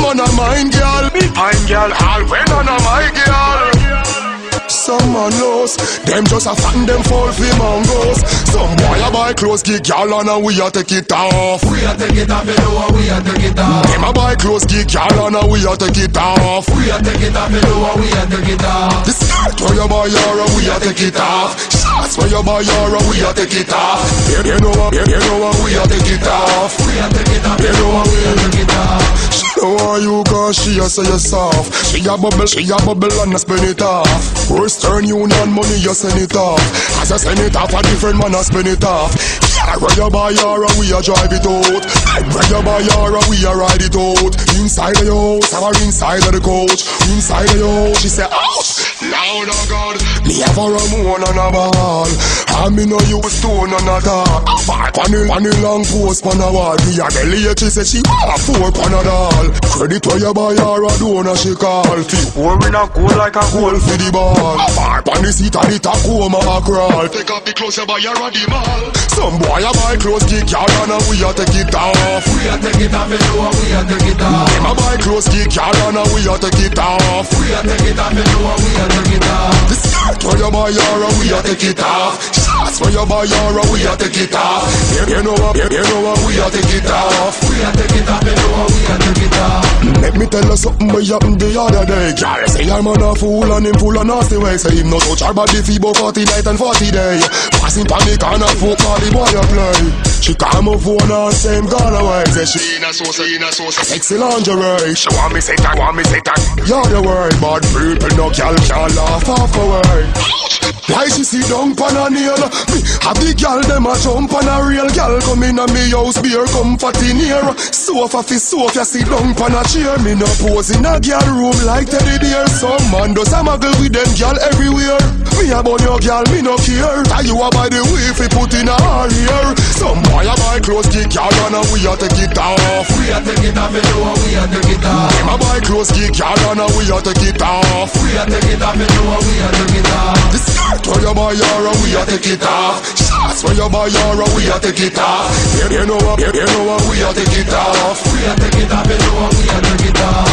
man a mine girl. Mine girl, all when on a my girl. Some man knows, them just a fan, them fall for mangoes. Some boy a buy clothes, give y'all on and we a take it off. We a take it off, you know, we a take it off. Them a buy clothes, give y'all on and we a take it off. We a take it off, you know, we a take it off. The skirt where you buy your and we a take it off. Shots where you buy your and we a take it off. You know what, we a take it off. We a take it off, you know, we a take it off. She know why you cause she a say you soft. She a bubble and a spin it off. Western Union money you send it off. As I send it off a different man a spin it off. Yeah, where you buy your and we a drive it out. Where you buy your and we a ride it out. Inside of your house or inside of the coach. Inside of your house she say ouch. Lord of God, me have a Ramon and a ball. And me no use stone and a dog. On the long post pan a wall. Me a the late she say she want a 4 pan a doll. Credit where you buy her a donor she call. Four in a goal like a goal for the ball. On the seat of the Tacoma a crawl. Take off the clothes you buy her a the mall. Some boy a buy clothes kick y'all and we a take it off. We a take it off, you know, we a take it off. Them a buy clothes kick y'all and we a take it off. We a take it off, you know, we a take it off. The skirt where you buy her and we a take it off. Shots where you buy her and we a take it off. You know what, we a take it off. We a take it off, you know, we a take it off. Let me tell you something what happened the other day. Girl say I'm on a fool and him full of nasty way. Say him no touch her body for about 40 night and 40 day. Passing panic and a folk all the boy a play. She call my phone and same gone away. Say she in a sauce, sexy lingerie. She want me say that, you're the word. Bad people no girl can't laugh off away. Why she sit down pan a nail? Me have the girl dem a jump on a real girl. Come in a me house beer comfort in here. Sofa fi sofa sit down pan a chair. Me no pose in a girl room like Teddy Bear. Some man does a muggle with them girl everywhere. Me a burn your girl, me no care. That you a buy the way fi put in a her ear. Some boy a buy clothes kick y'all and we a take it off. We a take it off, you know, we a take it off. Them a buy clothes kick y'all and we a take it off. We a take it off, you know, we a take it off. The skirt where you buy your and we a take it off. Shots where you buy your and we a take it off. You know what, we a take it off. We a take it off, you know, we a take it off.